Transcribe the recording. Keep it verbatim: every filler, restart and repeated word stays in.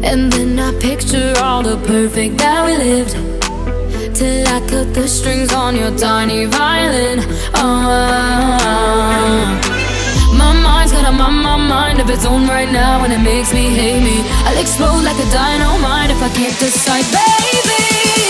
And then I picture all the perfect that we lived, till I cut the strings on your tiny violin. Oh, my mind's got a my, my mind of its own right now, and it makes me hate me. I'll explode like a dynamite if I can't decide, baby.